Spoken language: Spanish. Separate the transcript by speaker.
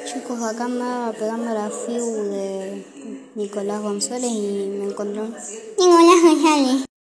Speaker 1: Chicos, acá andaba pegando la FIU de Nicolás González y me encontró Nicolás González.